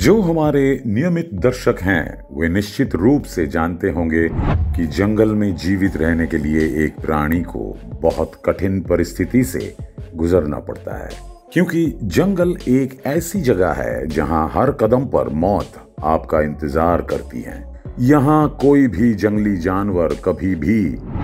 जो हमारे नियमित दर्शक हैं वे निश्चित रूप से जानते होंगे कि जंगल में जीवित रहने के लिए एक प्राणी को बहुत कठिन परिस्थिति से गुजरना पड़ता है, क्योंकि जंगल एक ऐसी जगह है जहां हर कदम पर मौत आपका इंतजार करती है। यहाँ कोई भी जंगली जानवर कभी भी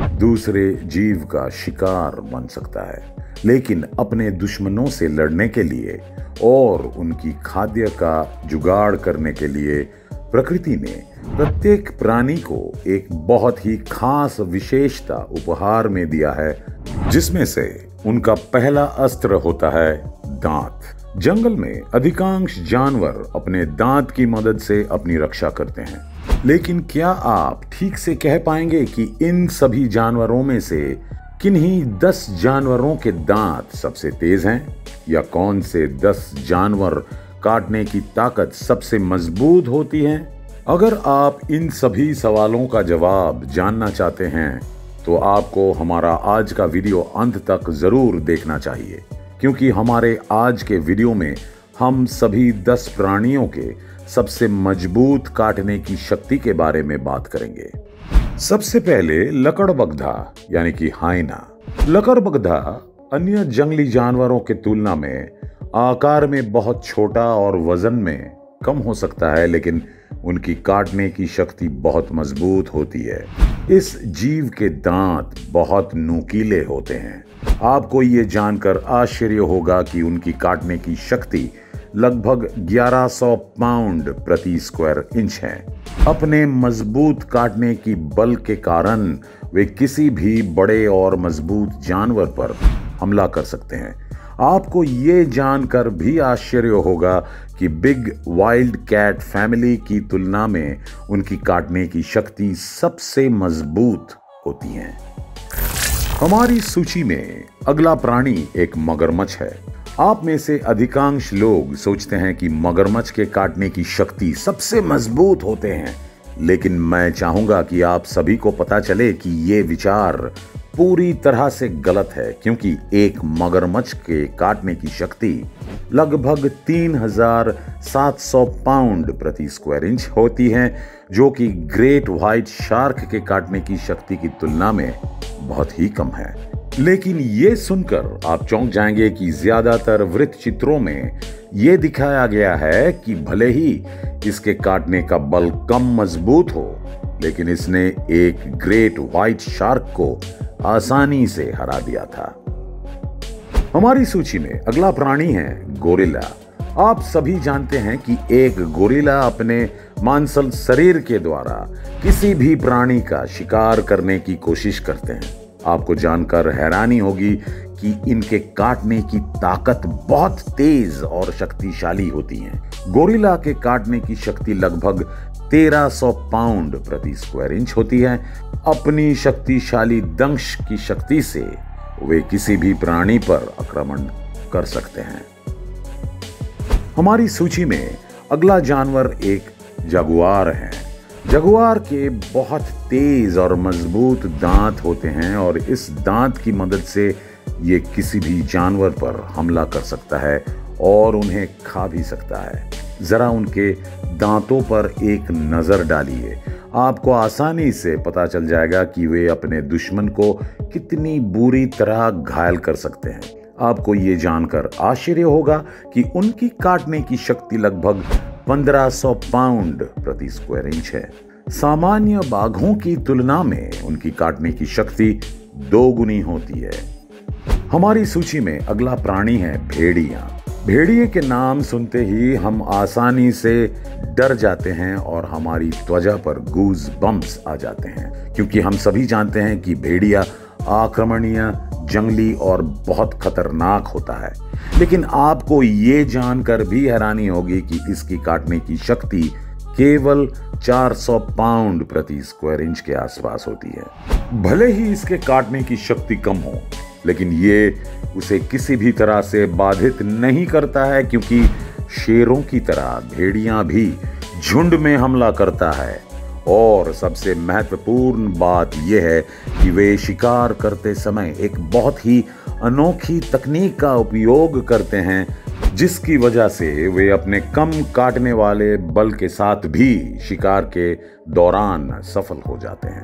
दूसरे जीव का शिकार बन सकता है, लेकिन अपने दुश्मनों से लड़ने के लिए और उनकी खाद्य का जुगाड़ करने के लिए प्रकृति ने प्रत्येक प्राणी को एक बहुत ही खास विशेषता उपहार में दिया है, जिसमें से उनका पहला अस्त्र होता है दांत। जंगल में अधिकांश जानवर अपने दांत की मदद से अपनी रक्षा करते हैं, लेकिन क्या आप ठीक से कह पाएंगे कि इन सभी जानवरों में से किन्हीं 10 जानवरों के दांत सबसे तेज हैं, या कौन से 10 जानवर काटने की ताकत सबसे मजबूत होती है? अगर आप इन सभी सवालों का जवाब जानना चाहते हैं तो आपको हमारा आज का वीडियो अंत तक जरूर देखना चाहिए, क्योंकि हमारे आज के वीडियो में हम सभी 10 प्राणियों के सबसे मजबूत काटने की शक्ति के बारे में बात करेंगे। सबसे पहले लकड़बग्धा यानी कि हाइना। लकड़बग्धा अन्य जंगली जानवरों के तुलना में आकार में बहुत छोटा और वजन में कम हो सकता है, लेकिन उनकी काटने की शक्ति बहुत मजबूत होती है। इस जीव के दांत बहुत नुकीले होते हैं। आपको ये जानकर आश्चर्य होगा कि उनकी काटने की शक्ति लगभग 1100 पाउंड प्रति स्क्वायर इंच है। अपने मजबूत काटने की बल के कारण वे किसी भी बड़े और मजबूत जानवर पर हमला कर सकते हैं। आपको ये जानकर भी आश्चर्य होगा कि बिग वाइल्ड कैट फैमिली की तुलना में उनकी काटने की शक्ति सबसे मजबूत होती है। हमारी सूची में अगला प्राणी एक मगरमच्छ है। आप में से अधिकांश लोग सोचते हैं कि मगरमच्छ के काटने की शक्ति सबसे मजबूत होते हैं, लेकिन मैं चाहूंगा कि आप सभी को पता चले कि ये विचार पूरी तरह से गलत है, क्योंकि एक मगरमच्छ के काटने की शक्ति लगभग 3700 पाउंड प्रति स्क्वायर इंच होती है, जो कि ग्रेट व्हाइट शार्क के काटने की शक्ति की तुलना में बहुत ही कम है। लेकिन ये सुनकर आप चौंक जाएंगे कि ज्यादातर वृत्त चित्रों में ये दिखाया गया है कि भले ही इसके काटने का बल कम मजबूत हो, लेकिन इसने एक ग्रेट व्हाइट शार्क को आसानी से हरा दिया था। हमारी सूची में अगला प्राणी है गोरिल्ला। आप सभी जानते हैं कि एक गोरिल्ला अपने मांसल शरीर के द्वारा किसी भी प्राणी का शिकार करने की कोशिश करते हैं। आपको जानकर हैरानी होगी कि इनके काटने की ताकत बहुत तेज और शक्तिशाली होती है। गोरिल्ला के काटने की शक्ति लगभग 1300 पाउंड प्रति स्क्वायर इंच होती है। अपनी शक्तिशाली दंश की शक्ति से वे किसी भी प्राणी पर आक्रमण कर सकते हैं। हमारी सूची में अगला जानवर एक जगुआर है। जगुआर के बहुत तेज और मजबूत दांत होते हैं और इस दांत की मदद से ये किसी भी जानवर पर हमला कर सकता है और उन्हें खा भी सकता है। जरा उनके दांतों पर एक नजर डालिए, आपको आसानी से पता चल जाएगा कि वे अपने दुश्मन को कितनी बुरी तरह घायल कर सकते हैं। आपको ये जानकर आश्चर्य होगा कि उनकी काटने की शक्ति लगभग 1500 पाउंड प्रति स्क्वायर इंच है। सामान्य बाघों की तुलना में उनकी काटने की शक्ति 2 गुनी होती है। हमारी सूची में अगला प्राणी है भेड़िया। भेड़िए के नाम सुनते ही हम आसानी से डर जाते हैं और हमारी त्वचा पर गूज बम्प्स आ जाते हैं, क्योंकि हम सभी जानते हैं कि भेड़िया आक्रमणीय, जंगली और बहुत खतरनाक होता है। लेकिन आपको ये जानकर भी हैरानी होगी कि इसकी काटने की शक्ति केवल 400 पाउंड प्रति स्क्वायर इंच के आसपास होती है। भले ही इसके काटने की शक्ति कम हो, लेकिन ये उसे किसी भी तरह से बाधित नहीं करता है, क्योंकि शेरों की तरह भेड़िया भी झुंड में हमला करता है। और सबसे महत्वपूर्ण बात यह है कि वे शिकार करते समय एक बहुत ही अनोखी तकनीक का उपयोग करते हैं, जिसकी वजह से वे अपने कम काटने वाले बल के साथ भी शिकार के दौरान सफल हो जाते हैं।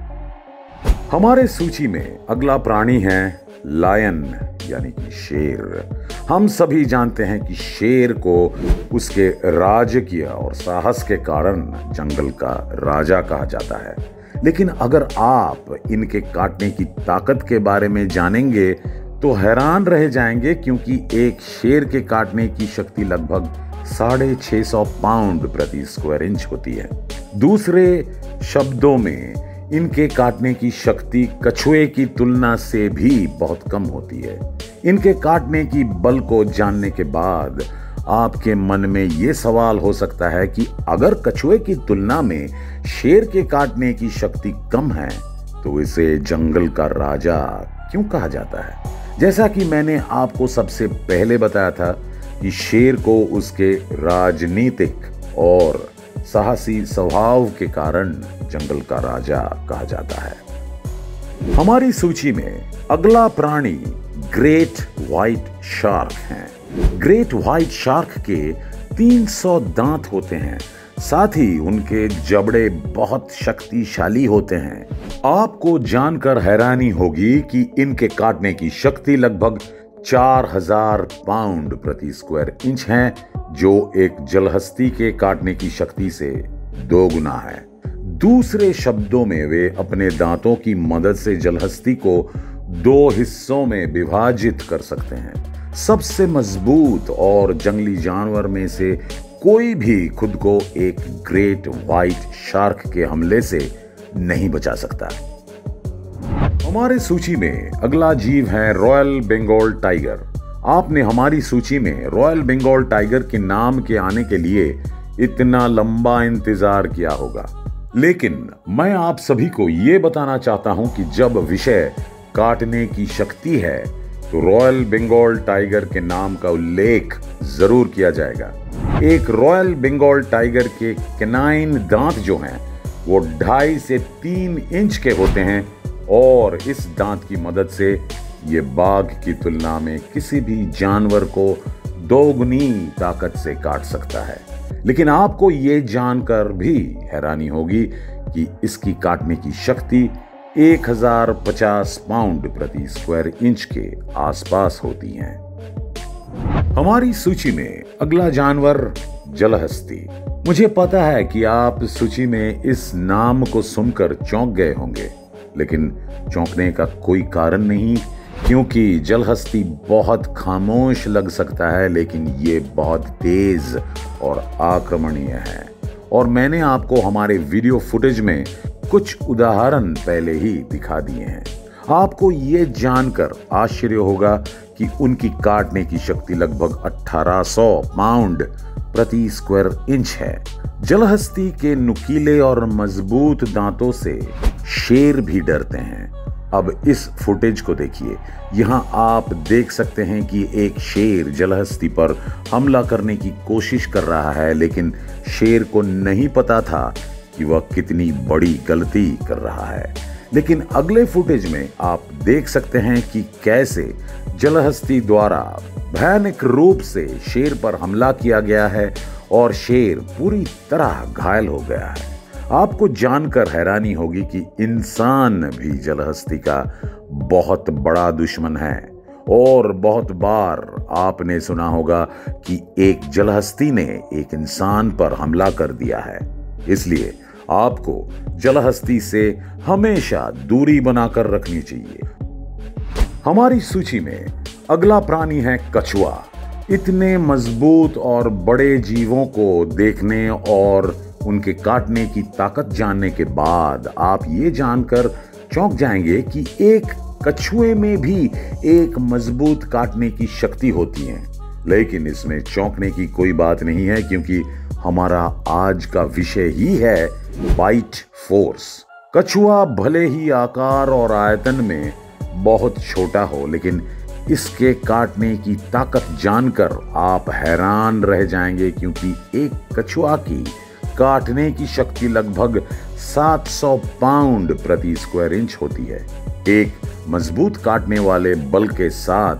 हमारे सूची में अगला प्राणी है लायन यानी कि शेर। हम सभी जानते हैं कि शेर को उसके राजकीय और साहस के कारण जंगल का राजा कहा जाता है। लेकिन अगर आप इनके काटने की ताकत के बारे में जानेंगे तो हैरान रह जाएंगे, क्योंकि एक शेर के काटने की शक्ति लगभग 650 पाउंड प्रति स्क्वायर इंच होती है। दूसरे शब्दों में इनके काटने की शक्ति कछुए की तुलना से भी बहुत कम होती है। इनके काटने की बल को जानने के बाद आपके मन में यह सवाल हो सकता है कि अगर कछुए की तुलना में शेर के काटने की शक्ति कम है तो इसे जंगल का राजा क्यों कहा जाता है? जैसा कि मैंने आपको सबसे पहले बताया था कि शेर को उसके राजनीतिक और साहसी स्वभाव के कारण जंगल का राजा कहा जाता है। हमारी सूची में अगला प्राणी ग्रेट व्हाइट शार्क है। ग्रेट व्हाइट शार्क के 300 दांत होते हैं, साथ ही उनके जबड़े बहुत शक्तिशाली होते हैं। आपको जानकर हैरानी होगी कि इनके काटने की शक्ति लगभग 4000 पाउंड प्रति स्क्वायर इंच है, जो एक जलहस्ती के काटने की शक्ति से 2 गुना है। दूसरे शब्दों में वे अपने दांतों की मदद से जलहस्ती को 2 हिस्सों में विभाजित कर सकते हैं। सबसे मजबूत और जंगली जानवर में से कोई भी खुद को एक ग्रेट व्हाइट शार्क के हमले से नहीं बचा सकता। हमारे सूची में अगला जीव है रॉयल बंगाल टाइगर। आपने हमारी सूची में रॉयल बंगाल टाइगर के नाम के आने के लिए इतना लंबा इंतजार किया होगा, लेकिन मैं आप सभी को यह बताना चाहता हूं कि जब विषय काटने की शक्ति है तो रॉयल बंगाल टाइगर के नाम का उल्लेख जरूर किया जाएगा। एक रॉयल बंगाल टाइगर के कैनाइन दांत जो हैं वो 2.5 से 3 इंच के होते हैं और इस दांत की मदद से ये बाघ की तुलना में किसी भी जानवर को 2 गुनी ताकत से काट सकता है। लेकिन आपको ये जानकर भी हैरानी होगी कि इसकी काटने की शक्ति 1050 पाउंड प्रति स्क्वायर इंच के आसपास होती है। हमारी सूची में अगला जानवर जलहस्ती। मुझे पता है कि आप सूची में इस नाम को सुनकर चौंक गए होंगे, लेकिन चौंकने का कोई कारण नहीं, क्योंकि जलहस्ती बहुत खामोश लग सकता है, लेकिन ये बहुत तेज और आक्रमणीय है। और मैंने आपको हमारे वीडियो फुटेज में कुछ उदाहरण पहले ही दिखा दिए हैं। आपको ये जानकर आश्चर्य होगा कि उनकी काटने की शक्ति लगभग 1800 पाउंड प्रति स्क्वायर इंच है। जलहस्ती के नुकीले और मजबूत दांतों से शेर भी डरते हैं। अब इस फुटेज को देखिए। यहाँ आप देख सकते हैं कि एक शेर जलहस्ती पर हमला करने की कोशिश कर रहा है, लेकिन शेर को नहीं पता था कि वह कितनी बड़ी गलती कर रहा है। लेकिन अगले फुटेज में आप देख सकते हैं कि कैसे जलहस्ती द्वारा भयानक रूप से शेर पर हमला किया गया है और शेर पूरी तरह घायल हो गया है। आपको जानकर हैरानी होगी कि इंसान भी जलहस्ती का बहुत बड़ा दुश्मन है। और बहुत बार आपने सुना होगा कि एक जलहस्ती ने एक इंसान पर हमला कर दिया है, इसलिए आपको जलहस्ती से हमेशा दूरी बनाकर रखनी चाहिए। हमारी सूची में अगला प्राणी है कछुआ। इतने मजबूत और बड़े जीवों को देखने और उनके काटने की ताकत जानने के बाद आप ये जानकर चौंक जाएंगे कि एक कछुए में भी एक मजबूत काटने की शक्ति होती है। लेकिन इसमें चौंकने की कोई बात नहीं है, क्योंकि हमारा आज का विषय ही है बाइट फोर्स। कछुआ भले ही आकार और आयतन में बहुत छोटा हो, लेकिन इसके काटने की ताकत जानकर आप हैरान रह जाएंगे, क्योंकि एक कछुआ की काटने की शक्ति लगभग 700 पाउंड प्रति स्क्वायर इंच होती है। एक मजबूत काटने वाले बल के साथ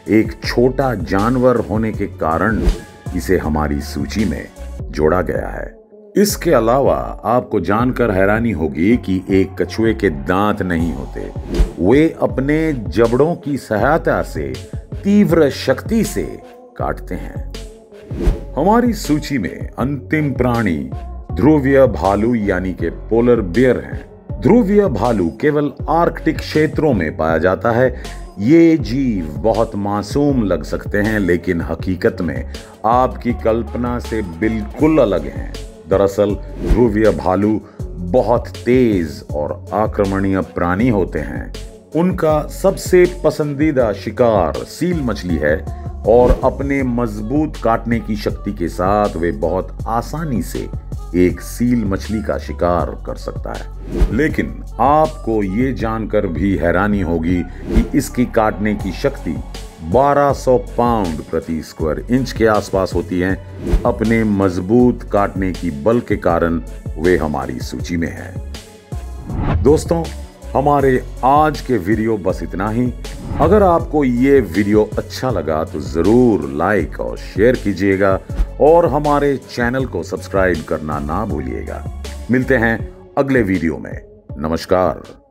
एक छोटा जानवर होने के कारण इसे हमारी सूची में जोड़ा गया है। इसके अलावा आपको जानकर हैरानी होगी कि एक कछुए के दांत नहीं होते। वे अपने जबड़ों की सहायता से तीव्र शक्ति से काटते हैं। हमारी सूची में अंतिम प्राणी ध्रुवीय भालू यानी कि पोलर बियर हैं। ध्रुवीय भालू केवल आर्कटिक क्षेत्रों में पाया जाता है। ये जीव बहुत मासूम लग सकते हैं, लेकिन हकीकत में आपकी कल्पना से बिल्कुल अलग हैं। दरअसल ध्रुवीय भालू बहुत तेज और आक्रामणीय प्राणी होते हैं। उनका सबसे पसंदीदा शिकार सील मछली है और अपने मजबूत काटने की शक्ति के साथ वे बहुत आसानी से एक सील मछली का शिकार कर सकता है। लेकिन आपको ये जानकर भी हैरानी होगी कि इसकी काटने की शक्ति 1200 पाउंड प्रति स्क्वायर इंच के आसपास होती है। अपने मजबूत काटने की बल के कारण वे हमारी सूची में है। दोस्तों, हमारे आज के वीडियो बस इतना ही। अगर आपको ये वीडियो अच्छा लगा तो जरूर लाइक और शेयर कीजिएगा और हमारे चैनल को सब्सक्राइब करना ना भूलिएगा। मिलते हैं अगले वीडियो में। नमस्कार।